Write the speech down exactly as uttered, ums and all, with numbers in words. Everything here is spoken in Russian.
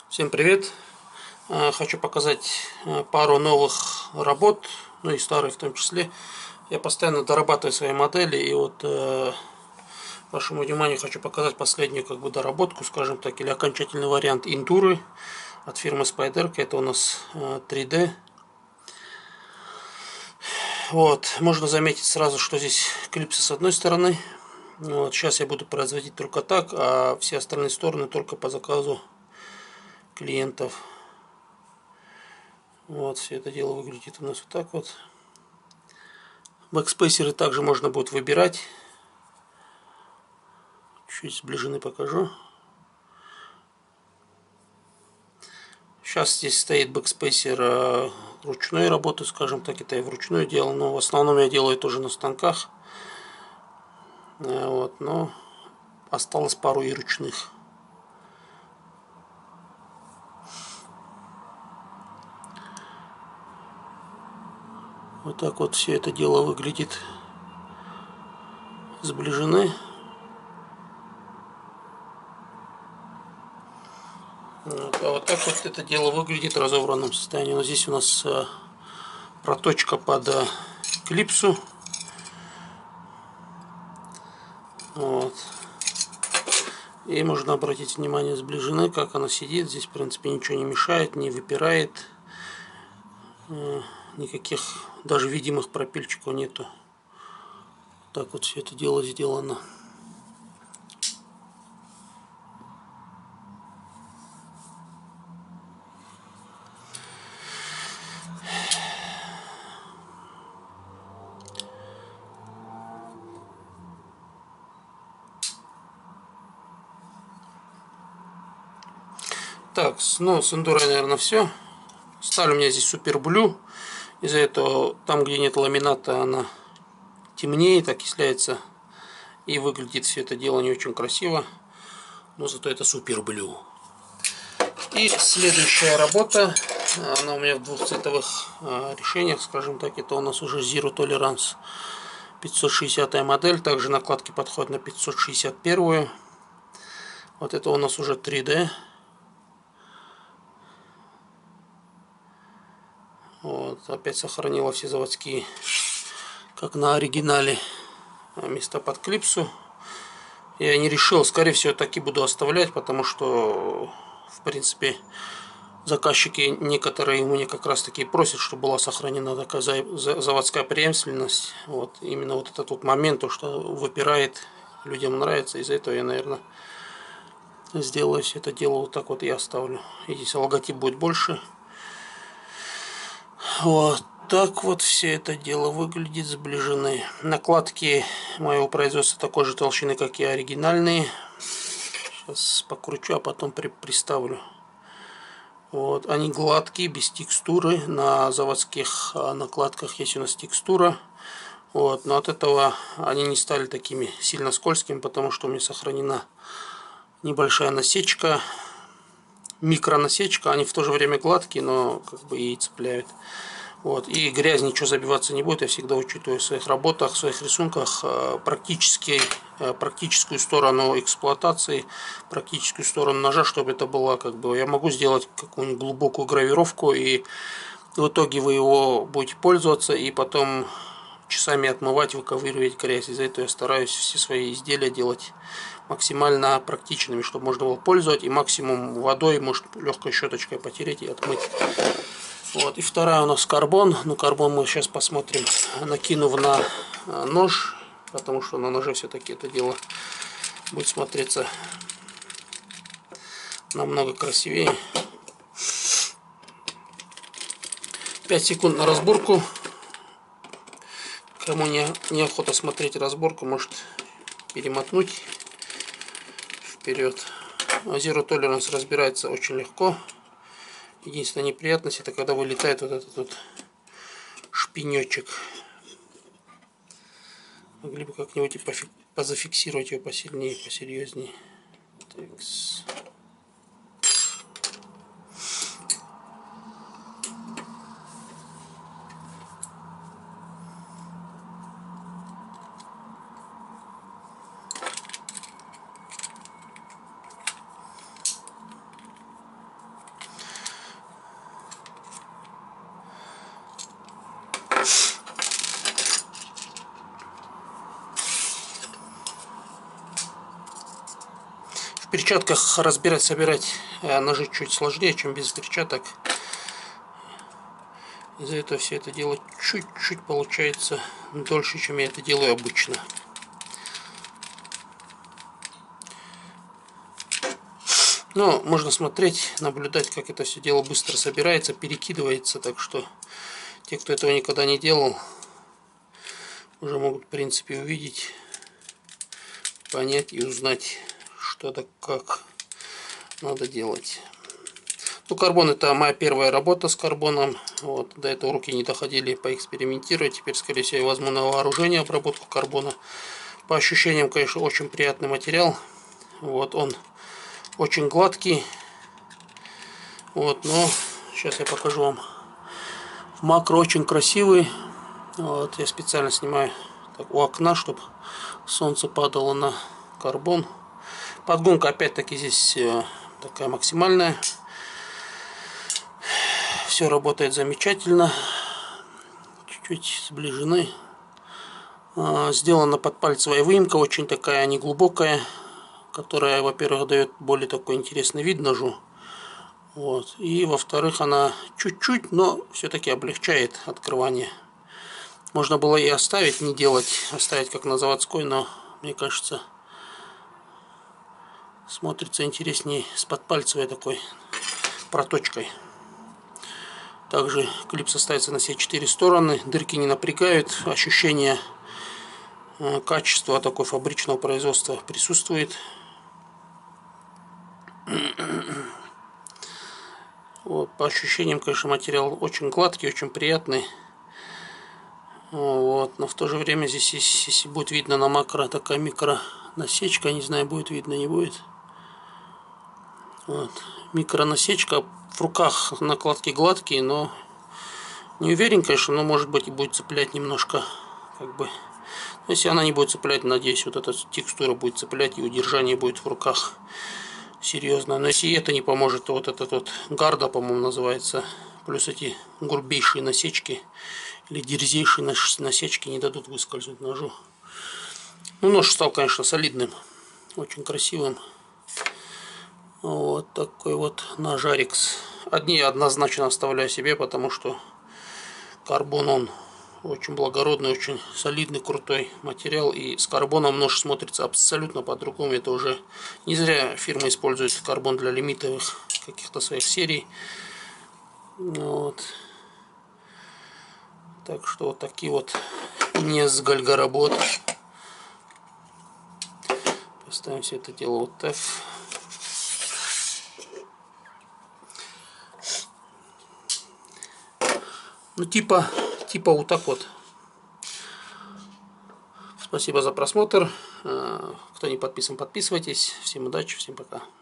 Всем привет! Хочу показать пару новых работ, ну и старые в том числе. Я постоянно дорабатываю свои модели, и вот вашему вниманию хочу показать последнюю как бы доработку, скажем так, или окончательный вариант Индуры от фирмы Spyderco. Это у нас три дэ. Вот, можно заметить сразу, что здесь клипсы с одной стороны. Вот, сейчас я буду производить только так, а все остальные стороны только по заказу клиентов. Вот, все это дело выглядит у нас вот так вот. Бэкспейсеры также можно будет выбирать. Чуть сближены покажу. Сейчас здесь стоит бэкспейсер ручной работы, скажем так, это я вручную делал, но в основном я делаю тоже на станках. Вот, но осталось пару и ручных. Вот так вот все это дело выглядит. Сближены. Вот, а вот так вот это дело выглядит в разобранном состоянии. Но здесь у нас проточка под клипсу. Вот. И можно обратить внимание, сближены, как она сидит. Здесь, в принципе, ничего не мешает, не выпирает. Никаких даже видимых пропильчиков нету. Так вот все это дело сделано. Так, ну с эндурой, наверное, все. Сталь у меня здесь супер блю. Из-за этого там, где нет ламината, она темнеет, окисляется. И выглядит все это дело не очень красиво. Но зато это супер блю. И следующая работа, она у меня в двух цветовых решениях, скажем так. Это у нас уже Zero Tolerance пятьсот шестидесятая модель. Также накладки подходят на пятьсот шестьдесят первую. Вот это у нас уже три дэ. Вот, опять сохранила все заводские, как на оригинале, места под клипсу. Я не решил, скорее всего, так и буду оставлять, потому что, в принципе, заказчики некоторые мне как раз таки просят, чтобы была сохранена такая заводская преемственность. Вот, именно вот этот вот момент, то, что выпирает, людям нравится. Из-за этого я, наверное, сделаю все это дело вот так вот и оставлю. И здесь логотип будет больше. Вот так вот все это дело выглядит, сближены. Накладки моего производства такой же толщины, как и оригинальные. Сейчас покручу, а потом при приставлю. Вот, они гладкие, без текстуры. На заводских накладках есть у нас текстура. Вот, но от этого они не стали такими сильно скользкими, потому что у меня сохранена небольшая насечка, микронасечка. Они в то же время гладкие, но как бы и цепляют. Вот, и грязь ничего забиваться не будет. Я всегда учитываю в своих работах, в своих рисунках практически, практическую сторону эксплуатации, практическую сторону ножа, чтобы это было как бы... Я могу сделать какую-нибудь глубокую гравировку, и в итоге вы его будете пользоваться, и потом часами отмывать, выковыривать грязь. Из-за этого я стараюсь все свои изделия делать максимально практичными, чтобы можно было пользовать, и максимум водой, может, легкой щеточкой потереть и отмыть. Вот, и вторая у нас карбон. Ну, карбон мы сейчас посмотрим, накинув на нож, потому что на ноже все-таки это дело будет смотреться намного красивее. пять секунд на разборку. Кому не, неохота смотреть разборку, может перемотнуть вперед. Zero Tolerance разбирается очень легко. Единственная неприятность — это когда вылетает вот этот вот шпинечек. Могли бы как-нибудь и позафиксировать его посильнее, посерьезнее. Такс. перчатках разбирать, собирать ножи чуть сложнее, чем без перчаток. Из-за этого все это дело чуть-чуть получается дольше, чем я это делаю обычно. Но можно смотреть, наблюдать, как это все дело быстро собирается, перекидывается. Так что те, кто этого никогда не делал, уже могут, в принципе, увидеть, понять и узнать, что да как надо делать. Ну, карбон — это моя первая работа с карбоном. Вот, до этого руки не доходили поэкспериментировать. Теперь, скорее всего, я возьму на вооружение обработку карбона. По ощущениям, конечно, очень приятный материал. Вот, он очень гладкий. Вот, но сейчас я покажу вам. Макро очень красивый. Вот, я специально снимаю так у окна, чтобы солнце падало на карбон. Подгонка опять-таки здесь такая максимальная. Все работает замечательно. Чуть-чуть сближены. Сделана подпальцевая выемка, очень такая неглубокая, которая, во-первых, дает более такой интересный вид ножу. Вот. И, во-вторых, она чуть-чуть, но все-таки облегчает открывание. Можно было и оставить, не делать, оставить как на заводской, но, мне кажется, смотрится интереснее с подпальцевой такой проточкой. Также клипса ставится на все четыре стороны, дырки не напрягают, ощущение качества такой фабричного производства присутствует. Вот, по ощущениям, конечно, материал очень гладкий, очень приятный. Вот, но в то же время здесь, если будет видно на макро, такая микро насечка, не знаю, будет видно, не будет. Вот, микро насечка. В руках накладки гладкие, но не уверен, конечно, но может быть и будет цеплять немножко, как бы. Если она не будет цеплять, надеюсь, вот эта текстура будет цеплять и удержание будет в руках серьезно. Но если это не поможет, то вот этот вот гарда, по-моему, называется, плюс эти грубейшие насечки или дерзейшие насечки не дадут выскользнуть ножу. Ну, нож стал, конечно, солидным, очень красивым. Вот такой вот ножарикс. Одни я однозначно оставляю себе, потому что карбон, он очень благородный, очень солидный, крутой материал. И с карбоном нож смотрится абсолютно по-другому. Это уже не зря фирма использует карбон для лимитовых каких-то своих серий. Вот. Так что вот такие вот несколько работ. Поставим все это дело вот так. Ну, типа, типа вот так вот. Спасибо за просмотр. Кто не подписан, подписывайтесь. Всем удачи, всем пока.